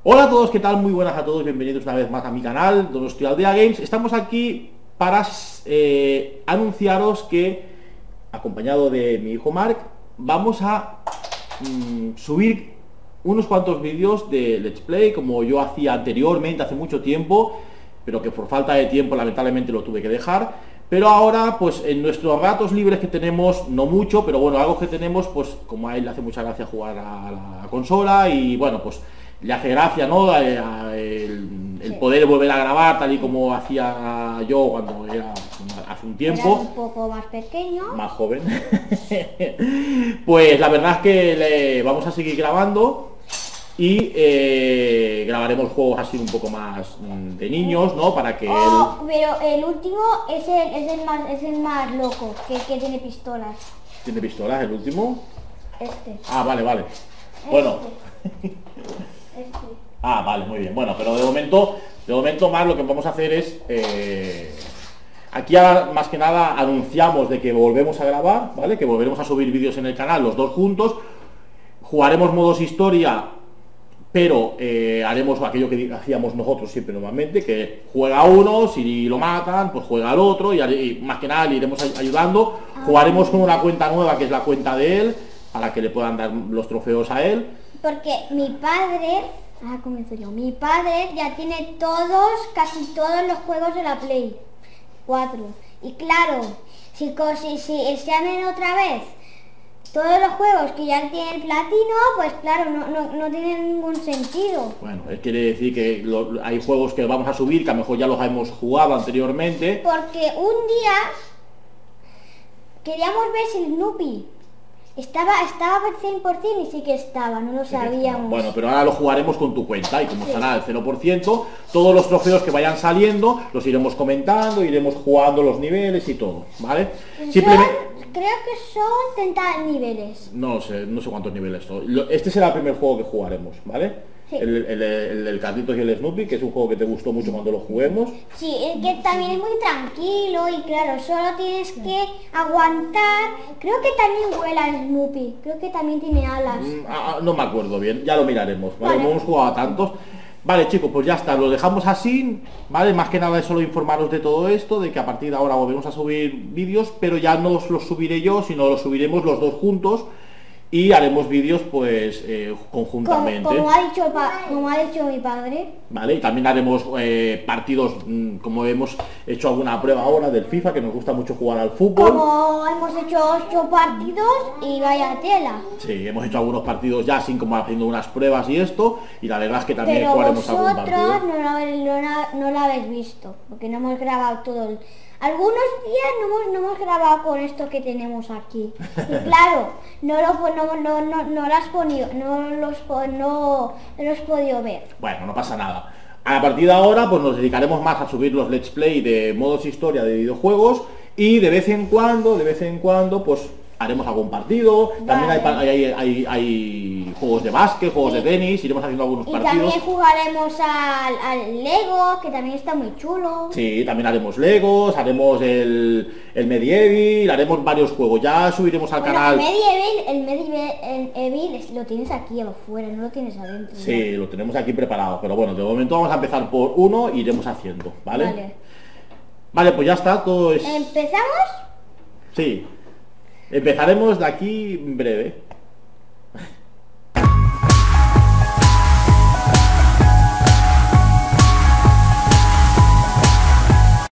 Hola a todos, ¿qué tal? Muy buenas a todos, bienvenidos una vez más a mi canal, Donostialdea Games. Estamos aquí para anunciaros que, acompañado de mi hijo Mark, vamos a subir unos cuantos vídeos de Let's Play, como yo hacía anteriormente, hace mucho tiempo, pero que por falta de tiempo lamentablemente lo tuve que dejar. Pero ahora, pues en nuestros ratos libres que tenemos, no mucho, pero bueno, algo que tenemos, pues como a él le hace mucha gracia jugar a la consola y bueno, pues le hace gracia, ¿no? El poder volver a grabar tal y como hacía yo cuando era hace un tiempo. Era un poco más pequeño. Más joven. Pues la verdad es que vamos a seguir grabando y grabaremos juegos así un poco más de niños, ¿no? Para que Pero el último es el más loco, que tiene pistolas. ¿Tiene pistolas el último? Este. Ah, vale. Bueno. Este. Ah, vale, muy bien. Bueno, pero de momento más lo que vamos a hacer es aquí más que nada anunciamos de que volvemos a grabar, ¿vale? Que volveremos a subir vídeos en el canal los dos juntos. Jugaremos modos historia, pero haremos aquello que hacíamos nosotros siempre normalmente, que juega uno, si lo matan, pues juega al otro y más que nada le iremos ayudando. Jugaremos con una cuenta nueva que es la cuenta de él, para que le puedan dar los trofeos a él. Porque mi padre, comienzo yo, mi padre ya tiene casi todos los juegos de la Play 4. Y claro, si extienden otra vez todos los juegos que ya tiene el platino, pues claro, no tiene ningún sentido. Bueno, él quiere decir que hay juegos que vamos a subir, que a lo mejor ya los hemos jugado anteriormente. Porque un día queríamos ver si el Snoopy estaba 100% y sí que estaba, no lo sabíamos. Bueno, pero ahora lo jugaremos con tu cuenta y como estará al 0%, todos los trofeos que vayan saliendo los iremos comentando, iremos jugando los niveles y todo, ¿vale? Simplemente... Creo que son 30 niveles. No sé cuántos niveles son. Este será el primer juego que jugaremos, ¿vale? Sí. El del Carlitos y el Snoopy, que es un juego que te gustó mucho cuando lo juguemos. Sí, es que también es muy tranquilo y claro, solo tienes que aguantar. Creo que también vuela el Snoopy, creo que también tiene alas. No me acuerdo bien, ya lo miraremos, ¿vale? No hemos jugado a tantos. Vale, chicos, pues ya está, lo dejamos así, ¿vale? Más que nada es solo informaros de todo esto, de que a partir de ahora volvemos a subir vídeos, pero ya no los subiré yo, sino los subiremos los dos juntos y haremos vídeos pues conjuntamente. Como ha dicho mi padre. Vale, y también haremos partidos, como hemos hecho alguna prueba ahora del FIFA, que nos gusta mucho jugar al fútbol. Como hemos hecho 8 partidos y vaya tela. Sí, hemos hecho algunos partidos ya, así como haciendo unas pruebas y esto, y la verdad es que también jugaremos algún partido. Pero vosotros no lo habéis visto, porque no hemos grabado todo Algunos días no hemos grabado con esto que tenemos aquí. Y claro, no los podido ver. Bueno, no pasa nada. A partir de ahora pues nos dedicaremos más a subir los Let's Play de modos historia de videojuegos y de vez en cuando pues haremos algún partido. Vale. También hay juegos de básquet, juegos de tenis, iremos haciendo algunos partidos. Y también jugaremos al Lego, que también está muy chulo. Sí, también haremos Legos, haremos el Medieval, haremos varios juegos. Ya subiremos al canal. El Medieval lo tienes aquí afuera, no lo tienes adentro. Sí, lo tenemos aquí preparado, pero bueno, de momento vamos a empezar por uno e iremos haciendo, ¿vale? Vale, pues ya está, todo es... ¿Empezamos? Sí. Empezaremos de aquí en breve.